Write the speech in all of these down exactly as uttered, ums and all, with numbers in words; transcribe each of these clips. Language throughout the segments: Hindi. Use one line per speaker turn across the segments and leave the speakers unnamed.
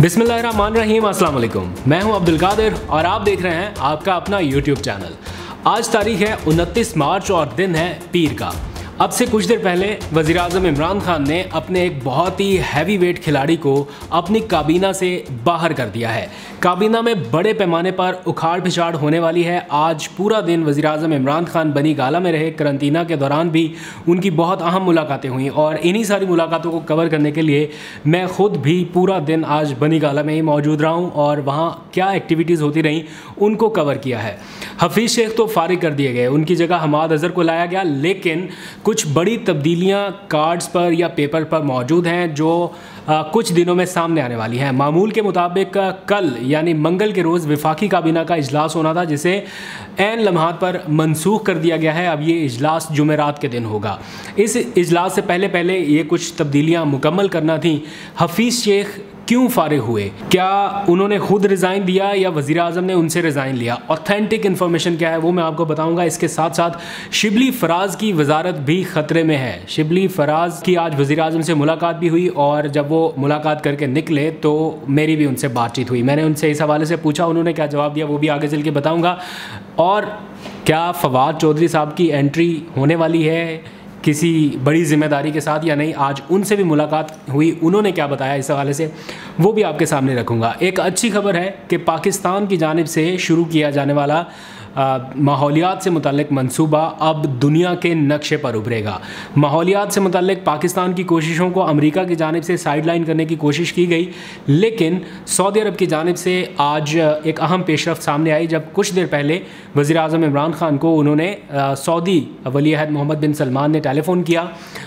बिस्मिल्लाहिर्रहमानिर्रहीम, अस्सलाम वालेकुम। मैं हूं अब्दुल कादिर और आप देख रहे हैं आपका अपना यूट्यूब चैनल। आज तारीख है उनतीस मार्च और दिन है पीर का। अब से कुछ देर पहले वज़ीर आज़म इमरान खान ने अपने एक बहुत ही हैवी वेट खिलाड़ी को अपनी काबीना से बाहर कर दिया है। काबीना में बड़े पैमाने पर उखाड़ पिछाड़ होने वाली है। आज पूरा दिन वज़ीर आज़म इमरान खान बनी गाला में रहे। करंतना के दौरान भी उनकी बहुत अहम मुलाकातें हुई और इन्हीं सारी मुलाकातों को कवर करने के लिए मैं ख़ुद भी पूरा दिन आज बनी गाला में ही मौजूद रहा हूँ और वहाँ क्या एक्टिविटीज़ होती रहीं उनको कवर किया है। हफीज़ शेख तो फारिग कर दिए गए, उनकी जगह हमाद अज़हर को लाया गया, लेकिन कुछ बड़ी तब्दीलियां कार्ड्स पर या पेपर पर मौजूद हैं जो आ, कुछ दिनों में सामने आने वाली हैं। मामूल के मुताबिक कल यानी मंगल के रोज़ वफाकी काबीना का इजलास होना था, जिसे ऐन लम्हात पर मनसूख कर दिया गया है। अब ये इजलास जुमेरात के दिन होगा। इस इजलास से पहले पहले ये कुछ तब्दीलियां मुकम्मल करना थी। हफीज़ शेख क्यों फारिग हुए? क्या उन्होंने खुद रिज़ाइन दिया या वज़ीर आज़म ने उनसे रिज़ाइन लिया? ऑथेंटिक इन्फॉर्मेशन क्या है वो मैं आपको बताऊंगा। इसके साथ साथ शिबली फराज की वजारत भी ख़तरे में है। शिबली फराज की आज वज़ीर आज़म से मुलाकात भी हुई और जब वो मुलाकात करके निकले तो मेरी भी उनसे बातचीत हुई। मैंने उनसे इस हवाले से पूछा, उन्होंने क्या जवाब दिया वो भी आगे चल के बताऊँगा। और क्या फवाद चौधरी साहब की एंट्री होने वाली है किसी बड़ी जिम्मेदारी के साथ या नहीं, आज उनसे भी मुलाकात हुई, उन्होंने क्या बताया इस हवाले से वो भी आपके सामने रखूँगा। एक अच्छी खबर है कि पाकिस्तान की जानिब से शुरू किया जाने वाला माहौलियात से मुतल्लिक मंसूबा अब दुनिया के नक्शे पर उभरेगा। माहौलियात से मुतल्लिक पाकिस्तान की कोशिशों को अमेरिका की जानिब से साइड लाइन करने की कोशिश की गई, लेकिन सऊदी अरब की जानिब से आज एक अहम पेशरफ्त सामने आई जब कुछ देर पहले वज़ीर आज़म इमरान खान को उन्होंने सऊदी वली अहद मोहम्मद बिन सलमान ने टेलीफ़ोन किया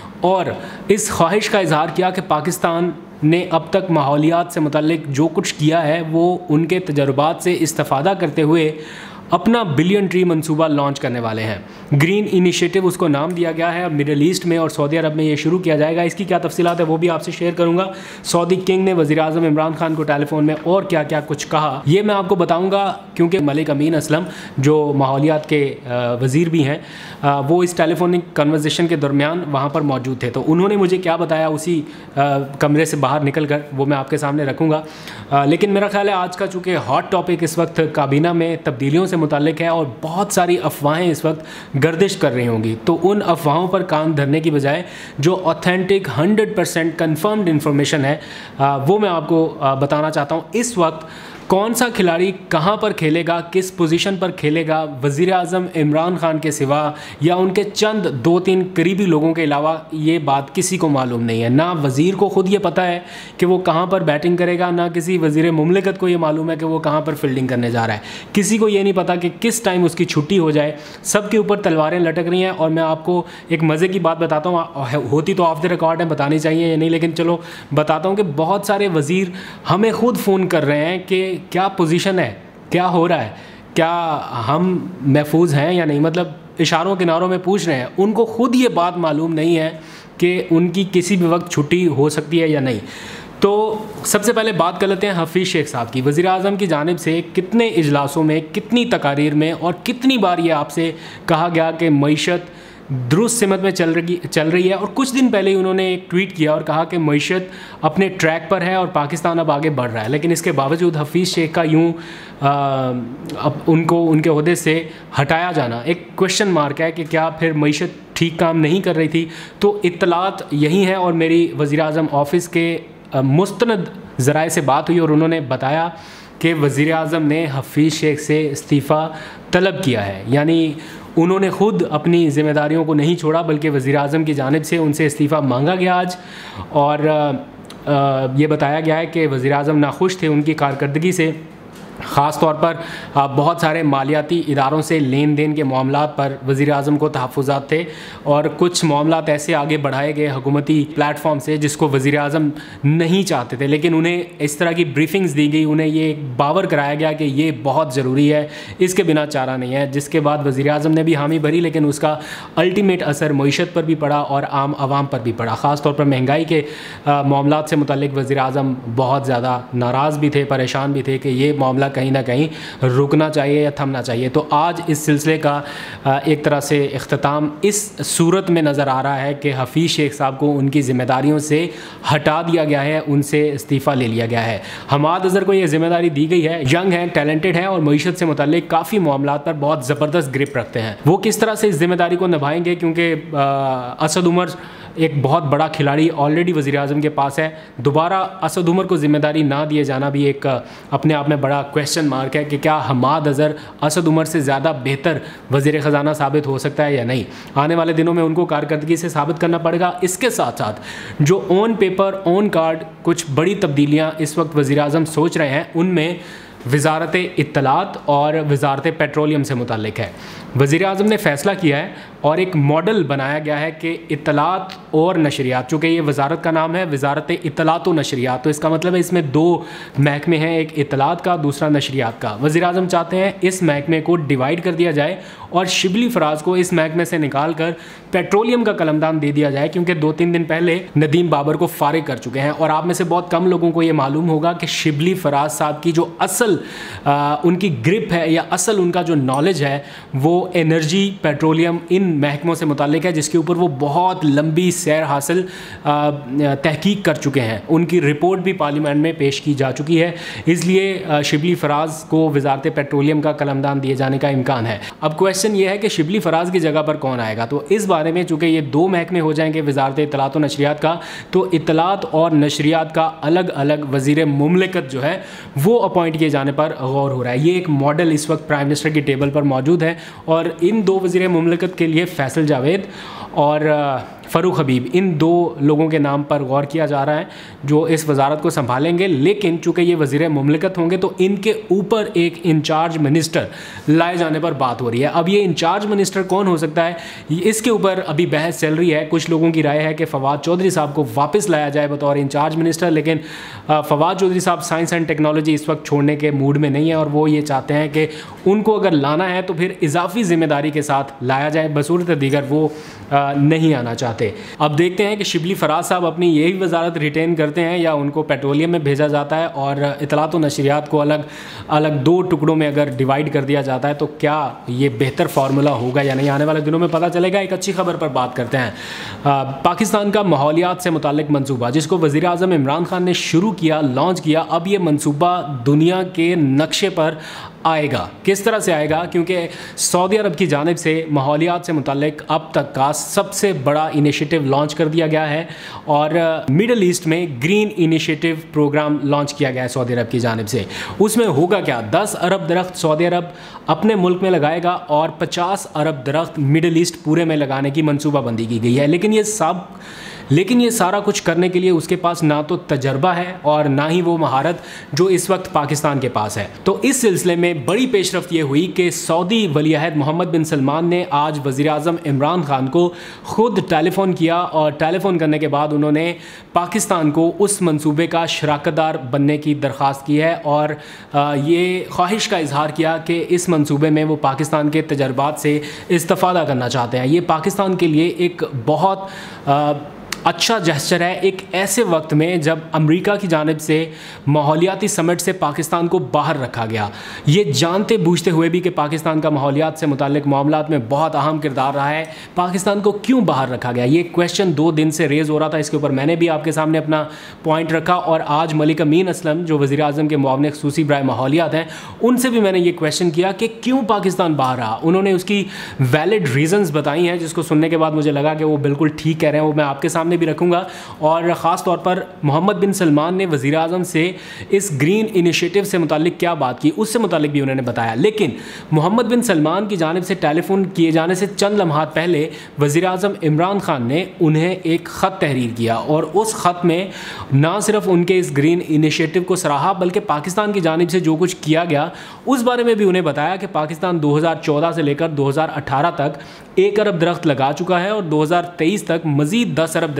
और इस ख्वाहिश का इजहार किया कि पाकिस्तान ने अब तक माहौलियात से मुतल्लिक जो कुछ किया है वो उनके तजर्बात से इस्तिफ़ादा करते हुए अपना बिलियन ट्री मंसूबा लॉन्च करने वाले हैं। ग्रीन इनिशिएटिव उसको नाम दिया गया है। अब मिडल ईस्ट में और सऊदी अरब में ये शुरू किया जाएगा। इसकी क्या तफसीलात है वो भी आपसे शेयर करूंगा। सऊदी किंग ने वज़ीर आज़म इमरान खान को टेलीफोन में और क्या क्या कुछ कहा ये मैं आपको बताऊंगा, क्योंकि मलिक अमीन असलम जो माहौलियात के वज़ीर भी हैं वो इस टेलीफोनिक कन्वर्सेशन के दरमियान वहाँ पर मौजूद थे। तो उन्होंने मुझे क्या बताया उसी कमरे से बाहर निकल कर वो मैं आपके सामने रखूँगा। लेकिन मेरा ख्याल है आज का चूँकि हॉट टॉपिक इस वक्त काबीना में तब्दीलियों से मुताल्लिक है और बहुत सारी अफवाहें इस वक्त गर्दिश कर रही होंगी, तो उन अफवाहों पर कान धरने की बजाय जो authentic hundred percent confirmed information है वो मैं आपको बताना चाहता हूँ। इस वक्त कौन सा खिलाड़ी कहाँ पर खेलेगा, किस पोजीशन पर खेलेगा, वज़ीर आज़म इमरान खान के सिवा या उनके चंद दो तीन करीबी लोगों के अलावा ये बात किसी को मालूम नहीं है। ना वज़ीर को ख़ुद ये पता है कि वो कहाँ पर बैटिंग करेगा, ना किसी वज़ीर मुमलिकत को ये मालूम है कि वो कहाँ पर फील्डिंग करने जा रहा है। किसी को ये नहीं पता कि किस टाइम उसकी छुट्टी हो जाए। सबके ऊपर तलवारें लटक रही हैं। और मैं आपको एक मज़े की बात बताता हूँ, होती तो ऑफ द रिकॉर्ड है, बतानी चाहिए या नहीं, लेकिन चलो बताता हूँ कि बहुत सारे वज़ीर हमें ख़ुद फ़ोन कर रहे हैं कि क्या पोजीशन है, क्या हो रहा है, क्या हम महफूज हैं या नहीं, मतलब इशारों किनारों में पूछ रहे हैं। उनको खुद ये बात मालूम नहीं है कि उनकी किसी भी वक्त छुट्टी हो सकती है या नहीं। तो सबसे पहले बात कर लेते हैं हफीज़ शेख साहब की। वज़ीर आज़म की जानिब से कितने इजलासों में, कितनी तकारीर में और कितनी बार ये आपसे कहा गया कि मईशत दुरुस्त सिमत में चल रही चल रही है। और कुछ दिन पहले ही उन्होंने एक ट्वीट किया और कहा कि मईशत अपने ट्रैक पर है और पाकिस्तान अब आगे बढ़ रहा है। लेकिन इसके बावजूद हफीज़ शेख का यूँ अब उनको उनके ओहदे से हटाया जाना एक क्वेश्चन मार्क है कि क्या फिर मईशत ठीक काम नहीं कर रही थी। तो इत्तलात यही है और मेरी वज़ीर आज़म ऑफ़िस के मुस्तनद ज़राए से बात हुई और उन्होंने बताया कि वज़ीर आज़म ने हफीज़ शेख से इस्तीफ़ा तलब किया है। यानी उन्होंने ख़ुद अपनी ज़िम्मेदारियों को नहीं छोड़ा बल्कि वज़ीर आज़म की जानिब से उनसे इस्तीफ़ा मांगा गया आज। और आ, ये बताया गया है कि वज़ीर आज़म नाखुश थे उनकी कारकर्दगी से। ख़ास तौर पर बहुत सारे मालियाती इदारों से लेन देन के मामलात पर वज़ीर आज़म को तहफ़्फ़ुज़ात थे और कुछ मामलात ऐसे आगे बढ़ाए गए हुकूमती प्लेटफॉर्म से जिसको वज़ीर आज़म नहीं चाहते थे, लेकिन उन्हें इस तरह की ब्रीफिंग्स दी गई, उन्हें ये बावर कराया गया कि ये बहुत ज़रूरी है, इसके बिना चारा नहीं है। जिसके बाद वज़ीर आज़म ने भी हामी भरी, लेकिन उसका अल्टीमेट असर मईशत पर भी पड़ा और आम आवाम पर भी पड़ा। ख़ास तौर पर महंगाई के मामलात से मुतल्लिक़ वज़ीर आज़म बहुत ज़्यादा नाराज़ भी थे, परेशान भी थे कि ये मामला सिलसिला कहीं ना कहीं रुकना चाहिए या थमना चाहिए। तो आज इस सिलसिले का एक तरह से इख्तिताम इस सूरत में नज़र आ रहा है कि हफ़ीज़ शेख साहब को उनकी ज़िम्मेदारियों से हटा दिया गया है, उनसे इस्तीफ़ा ले लिया गया है। हमाद अज़हर को ये ज़िम्मेदारी दी गई है, यंग है, टैलेंटेड है और मईशत से मुताल्लिक़ काफ़ी मामलात पर बहुत ज़बरदस्त ग्रिप रखते हैं। वो किस तरह से इस जिम्मेदारी को निभाएंगे, क्योंकि असद उमर एक बहुत बड़ा खिलाड़ी ऑलरेडी वज़ीर आज़म के पास है, दोबारा असद उमर को ज़िम्मेदारी ना दिए जाना भी एक अपने आप में बड़ा क्वेश्चन मार्क है कि क्या हमाद अज़हर असद उमर से ज़्यादा बेहतर वज़ीर ख़जाना साबित हो सकता है या नहीं। आने वाले दिनों में उनको कारकर्दगी से साबित करना पड़ेगा। इसके साथ साथ जो ऑन पेपर ऑन कार्ड कुछ बड़ी तब्दीलियाँ इस वक्त वज़ीर आज़म सोच रहे हैं, उनमें वज़ारत इत्तलात और वज़ारत पेट्रोलियम से मुताल्लिक़ है। वज़ीर आज़म ने फ़ैसला किया है और एक मॉडल बनाया गया है कि इत्तलात और नशरियात, चूँकि ये वज़ारत का नाम है वज़ारत इत्तलात और नशरियात, तो इसका मतलब है इसमें दो महकमे हैं, एक इत्तलात का, दूसरा नशरियात का। वज़ीर आज़म चाहते हैं इस महकमे को डिवाइड कर दिया जाए और शिबली फराज को इस महकमे से निकाल कर पेट्रोलियम का कलमदान दे दिया जाए, क्योंकि दो तीन दिन पहले नदीम बाबर को फारिग कर चुके हैं। और आप में से बहुत कम लोगों को ये मालूम होगा कि शिबली फराज साहब की जो असल आ, उनकी ग्रिप है या असल उनका जो नॉलेज है वो एनर्जी, पेट्रोलियम, इन महकमों से मुताल्लिक़ है, जिसके ऊपर वो बहुत लंबी सैर हासिल तहकीक कर चुके हैं। उनकी रिपोर्ट भी पार्लियामेंट में पेश की जा चुकी है, इसलिए शिबली फराज को वज़ारत पेट्रोलियम का कलमदान दिए जाने का इम्कान है। अब क्वेश्चन ये है कि शिबली फराज की जगह पर कौन आएगा। तो इस बारे में चूँकि ये दो महकमे हो जाएंगे वज़ारत इत्तलात और नशरियात का, तो इत्तलात और नशरियात का अलग अलग वज़ीर मुमलिकत जो है वो अपॉइंट किए जाने पर गौर हो रहा है। ये एक मॉडल इस वक्त प्राइम मिनिस्टर की टेबल पर मौजूद है और इन दो वज़ीर मुमलिकत के लिए फैसल जावेद और फ़ारूक हबीब, इन दो लोगों के नाम पर गौर किया जा रहा है जो इस वज़ारत को संभालेंगे। लेकिन चूँकि ये वज़ीर मुमलिकत होंगे तो इनके ऊपर एक इंचार्ज मिनिस्टर लाए जाने पर बात हो रही है। अब ये इंचार्ज मिनिस्टर कौन हो सकता है, इसके ऊपर अभी बहस चल रही है। कुछ लोगों की राय है कि फ़वाद चौधरी साहब को वापस लाया जाए बतौर इंचार्ज मिनिस्टर, लेकिन फ़वाद चौधरी साहब साइंस एंड टेक्नोलॉजी इस वक्त छोड़ने के मूड में नहीं है और वो ये चाहते हैं कि उनको अगर लाना है तो फिर इजाफी ज़िम्मेदारी के साथ लाया जाए, बसूरत दीगर वो नहीं आना चाहते। अब देखते हैं कि शिबली फराज साहब अपनी यही वजारत रिटेन करते हैं या उनको पेट्रोलियम में भेजा जाता है और इत्तलात और नशरियात को अलग अलग दो टुकड़ों में अगर डिवाइड कर दिया जाता है तो क्या ये बेहतर फार्मूला होगा या नहीं, आने वाले दिनों में पता चलेगा। एक अच्छी खबर पर बात करते हैं। आ, पाकिस्तान का माहौलियात से मुताल्लिक मंसूबा जिसको वज़ीर आज़म इमरान खान ने शुरू किया, लॉन्च किया, अब ये मंसूबा दुनिया के नक्शे पर आएगा। किस तरह से आएगा, क्योंकि सऊदी अरब की जानिब से माहौलियात से मुताल्लिक अब तक का सबसे बड़ा इनिशिएटिव लॉन्च कर दिया गया है और मिडल ईस्ट में ग्रीन इनिशिएटिव प्रोग्राम लॉन्च किया गया है सऊदी अरब की जानिब से। उसमें होगा क्या, दस अरब दरख्त सऊदी अरब अपने मुल्क में लगाएगा और पचास अरब दरख्त मिडल ईस्ट पूरे में लगाने की मनसूबाबंदी की गई है। लेकिन ये सब लेकिन ये सारा कुछ करने के लिए उसके पास ना तो तजर्बा है और ना ही वो महारत जो इस वक्त पाकिस्तान के पास है। तो इस सिलसिले में बड़ी पेशरफ्त ये हुई कि सऊदी वलीअहद मोहम्मद बिन सलमान ने आज वज़ीर आज़म इमरान खान को ख़ुद टेलीफ़ोन किया और टेलीफ़ोन करने के बाद उन्होंने पाकिस्तान को उस मंसूबे का शराकतदार बनने की दरख्वास्त की है और ये ख्वाहिश का इजहार किया कि इस मंसूबे में वो पाकिस्तान के तजर्बात से इस्तिफ़ादा करना चाहते हैं। ये पाकिस्तान के लिए एक बहुत आ, अच्छा जेस्चर है एक ऐसे वक्त में जब अमेरिका की जानिब से माहौलियाती समिट से पाकिस्तान को बाहर रखा गया, ये जानते बूझते हुए भी कि पाकिस्तान का माहौलियात से मुताल्लिक मामलात में बहुत अहम किरदार रहा है, पाकिस्तान को क्यों बाहर रखा गया। ये क्वेश्चन दो दिन से रेज़ हो रहा था, इसके ऊपर मैंने भी आपके सामने अपना पॉइंट रखा और आज मलिक अमीन असलम जो वज़ीर आज़म के मुआविन ख़ुसूसी बराए माहौलियात हैं उनसे भी मैंने ये क्वेश्चन किया कि क्यों पाकिस्तान बाहर रहा। उन्होंने उसकी वैलिड रीज़न्स बताई हैं जिसको सुनने के बाद मुझे लगा कि वो बिल्कुल ठीक कह रहे हैं, वो मैं आपके सामने भी रखूंगा। और ख़ास तौर पर मोहम्मद बिन सलमान ने वज़ीर आज़म से इस ग्रीन इनिशिएटिव से मुताल्लिक क्या बात की उससे मुताल्लिक भी उन्होंने बताया। लेकिन मोहम्मद बिन सलमान की जानिब से टेलीफोन किए जाने से चंद लम्हात पहले वज़ीर आज़म इमरान खान ने उन्हें एक ख़त तहरीर किया और उस ख़त में ना सिर्फ उनके इस ग्रीन इनिशिएटिव को सराहा बल्कि पाकिस्तान की जानिब से जो कुछ किया गया उस बारे में भी उन्हें बताया कि पाकिस्तान दो हज़ार चौदह से लेकर दो हज़ार अठारह तक एक अरब दरख्त लगा चुका है और दो हज़ार तेईस तक मज़ीद दस अरब दरख्त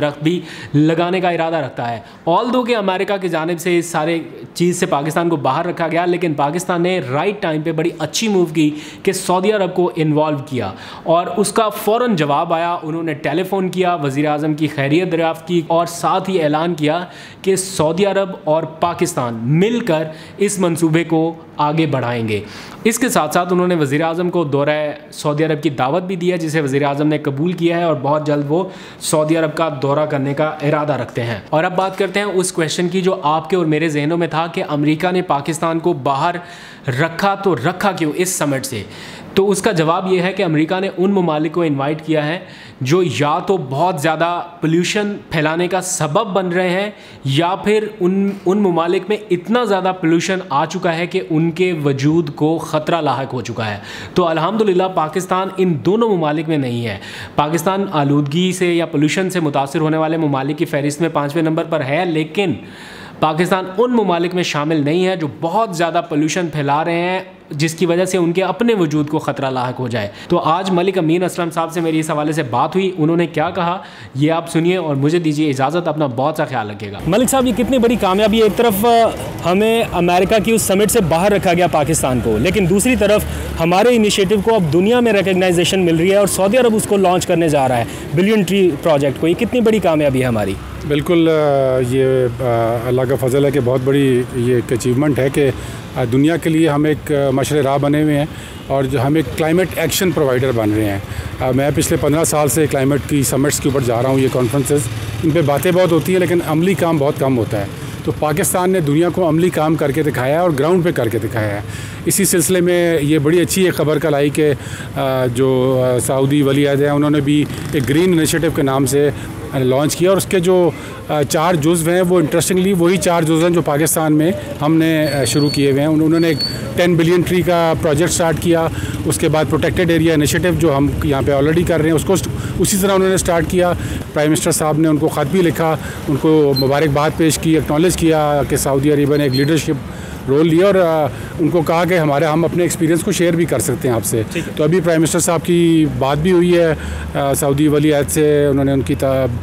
दरख्त भी लगाने का इरादा रखता है। ऑल दो कि अमेरिका की जानिब से इस सारे चीज़ से पाकिस्तान को बाहर रखा गया, लेकिन पाकिस्तान ने राइट टाइम पे बड़ी अच्छी मूव की कि सऊदी अरब को इन्वॉल्व किया और उसका फ़ौरन जवाब आया। उन्होंने टेलीफोन किया, वज़ीर आज़म की खैरियत दरियाफ़्त की और साथ ही ऐलान किया कि सऊदी अरब और पाकिस्तान मिलकर इस मंसूबे को आगे बढ़ाएंगे। इसके साथ साथ उन्होंने वज़ीर आज़म को दौरा सऊदी अरब की दावत भी दी है, जिसे वज़ीर आज़म ने कबूल किया है और बहुत जल्द वो सऊदी अरब का दौरा करने का इरादा रखते हैं। और अब बात करते हैं उस क्वेश्चन की जो आपके और मेरे जहनों में था कि अमेरिका ने पाकिस्तान को बाहर रखा तो रखा क्यों इस समिट से। तो उसका जवाब ये है कि अमेरिका ने उन ममालिक को इनवाइट किया है जो या तो बहुत ज़्यादा पोल्यूशन फैलाने का सबब बन रहे हैं या फिर उन उन ममालिक में इतना ज़्यादा पोल्यूशन आ चुका है कि उनके वजूद को ख़तरा लाहक हो चुका है। तो अल्हम्दुलिल्लाह पाकिस्तान इन दोनों ममालिक में नहीं है। पाकिस्तान आलूदगी से या पोल्यूशन से मुतासिर होने वाले ममालिक की फ़हरिस्त में पाँचवें नंबर पर है, लेकिन पाकिस्तान उन ममालिक में शामिल नहीं है जो बहुत ज़्यादा पोल्यूशन फैला रहे हैं, जिसकी वजह से उनके अपने वजूद को ख़तरा लाहक हो जाए। तो आज मलिक अमीन असलम साहब से मेरी इस हवाले से बात हुई, उन्होंने क्या कहा ये आप सुनिए और मुझे दीजिए इजाज़त। अपना बहुत सा ख्याल रखिएगा। मलिक साहब, ये कितनी बड़ी कामयाबी, एक तरफ हमें अमेरिका की उस समिट से बाहर रखा गया पाकिस्तान को, लेकिन दूसरी तरफ हमारे इनिशिएटिव को अब दुनिया में रिकग्नाइजेशन मिल रही है और सऊदी अरब उसको लॉन्च करने जा रहा है, बिलियन ट्री प्रोजेक्ट को। ये कितनी बड़ी कामयाबी है हमारी?
बिल्कुल, ये अल्लाह का फ़ज़ल है कि बहुत बड़ी ये एक अचीवमेंट है कि दुनिया के लिए हम एक मशरे राह बने हुए हैं और जो हम एक क्लाइमेट एक्शन प्रोवाइडर बन रहे हैं। मैं पिछले पंद्रह साल से क्लाइमेट की समिट्स के ऊपर जा रहा हूँ, ये कॉन्फ्रेंसेस, इन पे बातें बहुत होती हैं लेकिन अमली काम बहुत कम होता है। तो पाकिस्तान ने दुनिया को अमली काम करके दिखाया है और ग्राउंड पे करके दिखाया है। इसी सिलसिले में ये बड़ी अच्छी एक ख़बर कल आई कि जो सऊदी वली अहद हैं उन्होंने भी एक ग्रीन इनिशिएटिव के नाम से लॉन्च किया और उसके जो चार जुज़्व हैं वो इंटरेस्टिंगली वही चार जुज़्व हैं जो पाकिस्तान में हमने शुरू किए हुए हैं। उन्होंने एक टेन बिलियन ट्री का प्रोजेक्ट स्टार्ट किया, उसके बाद प्रोटेक्टेड एरिया इनिशिएटिव जो हम यहाँ पे ऑलरेडी कर रहे हैं उसको उसी तरह उन्होंने स्टार्ट किया। प्राइम मिनिस्टर साहब ने उनको ख़त भी लिखा, उनको मुबारकबाद पेश की, एक्नॉलेज किया कि सऊदी अरेबिया ने एक लीडरशिप रोल लिया और आ, उनको कहा कि हमारे हम अपने एक्सपीरियंस को शेयर भी कर सकते हैं आपसे। तो अभी प्राइम मिनिस्टर साहब की बात भी हुई है सऊदी वली अहद से, उन्होंने उनकी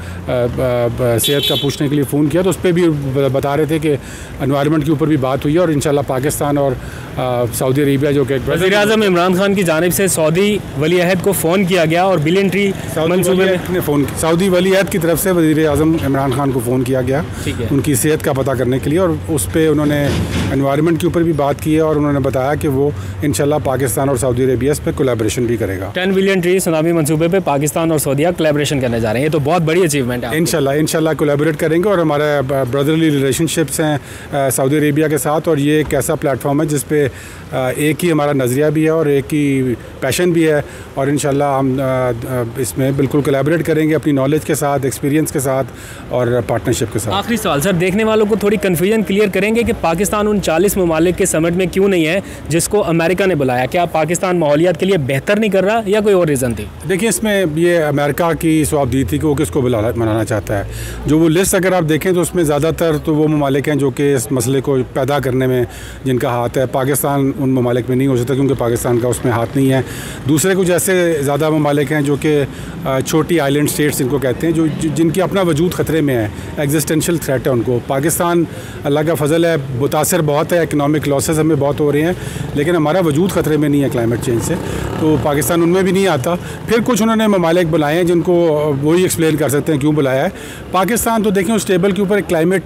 सेहत का पूछने के लिए फ़ोन किया, तो उस पर भी बता रहे थे कि एनवायरनमेंट के ऊपर भी बात हुई है और इंशाल्लाह पाकिस्तान और सऊदी अरेबिया जो कि
वज़ीर आज़म इमरान खान की जानिब से सऊदी वली अहद को फ़ोन किया गया और बिलियन ट्री
मंसूबे ने फ़ोन सऊदी वली अहद की तरफ से वज़ीर आज़म इमरान खान को फ़ोन किया गया उनकी सेहत का पता करने के लिए और उस पर उन्होंने एनवायरनमेंट के ऊपर भी बात की है और उन्होंने बताया कि वो इंशाल्लाह पाकिस्तान और सऊदी अरेबिया पे कोलैबोरेशन भी करेगा।
टेन बिलियन ट्री सुनामी मंसूबे पे पाकिस्तान और सऊदीया कोलैबोरेशन करने जा रहे हैं, ये तो बहुत बड़ी अचीवमेंट है।
इंशाल्लाह इंशाल्लाह कोलैबोरेट करेंगे और हमारे ब्रदरली रिलेशनशिप्स हैं सऊदी अरेबिया के साथ और ये एक ऐसा प्लेटफॉर्म है जिस पे एक ही हमारा नज़रिया भी है और एक ही पैशन भी है और इंशाल्लाह हम इसमें बिल्कुल कोलैबोरेट करेंगे अपनी नॉलेज के साथ, एक्सपीरियंस के साथ और पार्टनरशिप के साथ।
आखिरी सवाल सर, देखने वालों को थोड़ी कन्फ्यूजन क्लियर करेंगे कि पाकिस्तान उन चालीस ममालिक के समिट में क्यों नहीं है जिसको अमेरिका ने बुलाया? क्या पाकिस्तान माहौलियात के लिए बेहतर नहीं कर रहा या कोई और रीज़न थी?
देखिए, इसमें ये अमेरिका की स्वाबदी थी कि वो किसको बुला मनाना चाहता है। जो वो लिस्ट अगर आप देखें तो उसमें ज़्यादातर तो वो ममालिक हैं जो कि इस मसले को पैदा करने में जिनका हाथ है। पाकिस्तान उन ममालिक में नहीं हो सकता क्योंकि पाकिस्तान का उसमें हाथ नहीं है। दूसरे कुछ ऐसे ज़्यादा ममालिक हैं जो कि छोटी आइलैंड स्टेट्स इनको कहते हैं, जो जिनकी अपना वजूद ख़तरे में है, एग्जिस्टेंशियल थ्रेट है उनको। पाकिस्तान अल्लाह का फ़ज़ल है, मुतासर बहुत है, इकनॉमिक लॉसेस हमें बहुत हो रहे हैं, लेकिन हमारा वजूद ख़तरे में नहीं है क्लाइमेट चेंज से, तो पाकिस्तान उनमें भी नहीं आता। फिर कुछ उन्होंने ममालिक बुलाए हैं जिनको वही एक्सप्लेन कर सकते हैं क्यों बुलाया है। पाकिस्तान तो देखें उस टेबल के ऊपर एक क्लाइमेट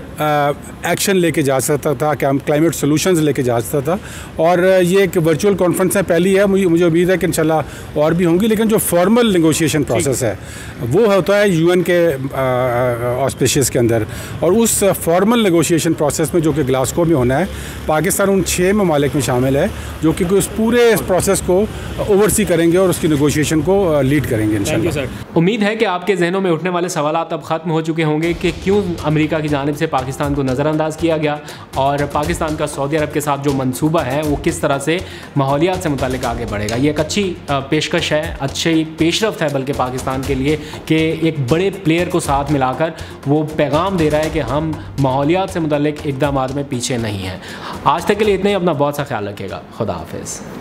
एक्शन लेके जा सकता था, क्लाइमेट सॉल्यूशंस लेके जा सकता था और ये एक वर्चुअल कॉन्फ्रेंस है, पहली है, मुझे मुझे उम्मीद है कि इंशाल्लाह और भी होंगी, लेकिन जो फॉर्मल नेगोशिएशन प्रोसेस है वो होता है यूएन के ऑस्पिशियस के अंदर और उस फॉर्मल नेगोशिएशन प्रोसेस में जो कि ग्लासगो में होना है, पाकिस्तान उन छः ममालिक में शामिल है जो कि उस पूरे इस प्रोसेस को ओवरसी करेंगे और उसकी नेगोशिएशन को लीड करेंगे इंशाल्लाह।
उम्मीद है कि आपके जहनों में उठने वाले सवाल अब ख़त्म हो चुके होंगे कि क्यों अमेरिका की जानिब से पाकिस्तान को नज़रअंदाज किया गया और पाकिस्तान का सऊदी अरब के साथ जो मंसूबा है वो किस तरह से माहौलियात से मुतालिक आगे बढ़ेगा। ये एक अच्छी पेशकश है, अच्छी पेशरफ्त है बल्कि पाकिस्तान के लिए कि एक बड़े प्लेयर को साथ मिलाकर वो पैगाम दे रहा है कि हम माहौलियात से मुतालिक इक़दामात में पीछे नहीं हैं। आज तक के लिए इतना ही, अपना बहुत सा ख्याल रखिएगा। खुदा हाफिज़।